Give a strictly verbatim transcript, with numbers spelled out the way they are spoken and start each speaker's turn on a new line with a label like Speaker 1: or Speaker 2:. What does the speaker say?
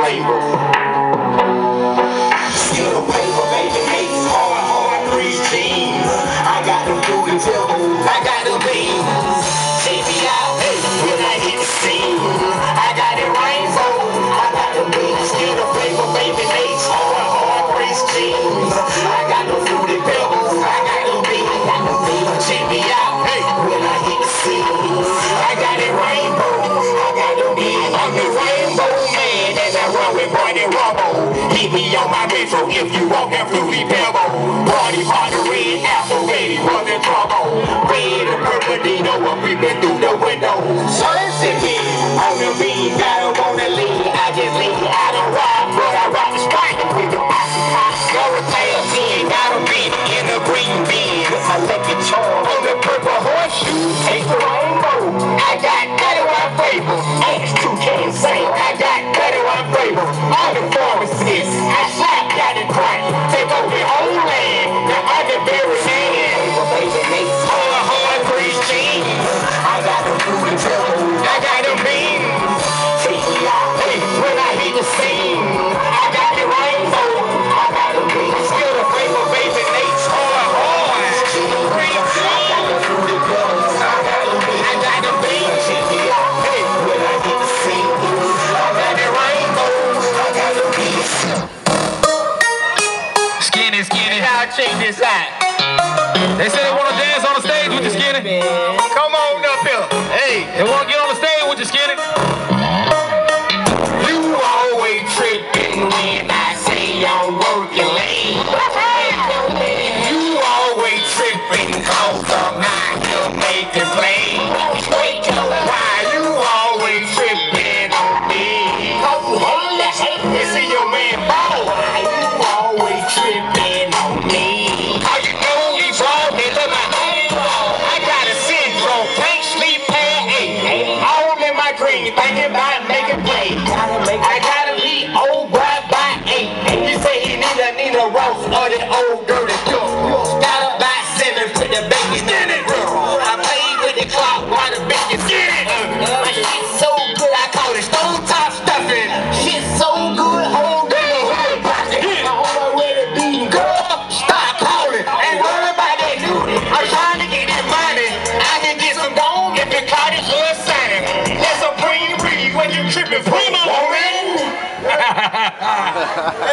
Speaker 1: flavor. Still paper, baby, makes hard, hard grease jeans. I got the fruity pebbles, I got the beans. Take me out, hey, when I hit the scene. I got the rainbow, I got the beans. Still the flavor, baby, makes hard, hard grease jeans. I got the fruity pebbles, I got the beans. I got the beans. Check me out, hey, when I hit the scene. I got the rainbow, I got the beans. I'm the rainbow man as I run with Barney Rubble. Hit me on my retro if you want that fruity pebble. Party, party, red apple, ready for the trouble. Red and purple, Dino, I'm peeping through the window. Sunset on the beam, got up on the lean. I just lean, I don't rock, but I rock the spike with the icy hot. Never tail ten, got a beat in the green bean. I like the charm on the purple horseshoe. Take the rainbow. I got thirty-one flavors. X two can't say I got thirty-one flavors. All the pharmacists, I slap got it crack. Take over the whole land. The other berry man. Baby, makes all the hard grease jeans. I got the fruity pebbles. I got the beans. Take me out, hey, when I hit the scene. I got the rainbow. I got the beans. Still the flavor, baby, makes all the hard grease jeans. I got the fruity pebbles. I got the beans. I got the beans. Take me out, hey, when I hit the scene. I got the rainbow. I got the beans.
Speaker 2: Skinny, skinny.
Speaker 1: Now check this out.
Speaker 2: They say they want to dance on the stage with you, Skinny.
Speaker 1: Come on up here. Hey.
Speaker 2: They want to get on the stage with you, Skinny.
Speaker 1: You always tripping when I say I'm working late. You always tripping cause I'm not here making play. Why you always tripping on me? Cause you hate that hate. You see your man ball. Why you always tripping on me? How you know he's wrong? They look my hand. I got a syndrome. Can't sleep past eight. All in my dreams thinking about making play. I gotta leave old boy by eight. He say he need a need a roast or the old dirty duck. Got up by seven, put the bacon in it. I played with the clock while the bacon's in it. My shit's so good I call it stone top stuffing. Shit's so good, hold in the hood pocket. I'm on my way to being girl. Stop calling, ain't worried about that dude. I'm trying to get this money. I can get some gold if you caught it good signing. That's a green breeze when you tripping free, my woman.